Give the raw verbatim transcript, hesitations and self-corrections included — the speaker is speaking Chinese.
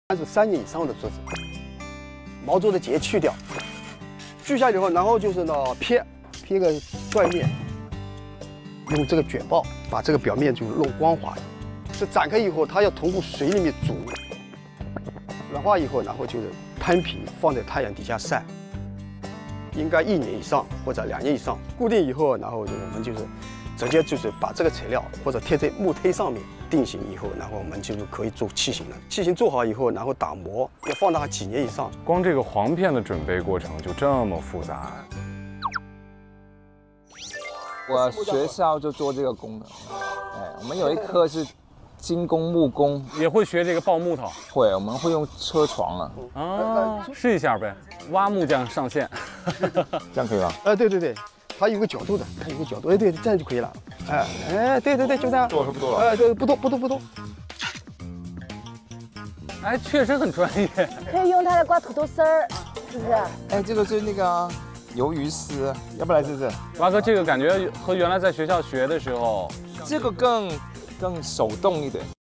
但是三年以上的桌子，毛桌的节去掉，锯下以后，然后就是呢撇撇个拽面，用这个卷刨把这个表面就弄光滑。这展开以后，它要通过水里面煮，软化以后，然后就是摊平，放在太阳底下晒，应该一年以上或者两年以上。固定以后，然后我们就是直接就是把这个材料或者贴在木坯上面。 定型以后，然后我们就可以做器型了。器型做好以后，然后打磨，要放它几年以上。 光这个黄片的准备过程就这么复杂。 我学校就做这个工的，哎，我们有一科是金工木工， 也会学这个刨木头。 会，我们会用车床了。 啊，试一下呗，挖木匠上线。 这样可以吗？ 哎，对对对。 它有个角度的，它有个角度，哎，对，这样就可以了。哎，哎，对对对，就这样。 多是不多了？ 哎，对，不多，不多，不多。 哎，确实很专业。 可以用它来刮土豆丝儿，是不是？ 哎，这个是那个鱿鱼丝，要不来试试？ 蛙哥，这个感觉和原来在学校学的时候， 这个更更手动一点。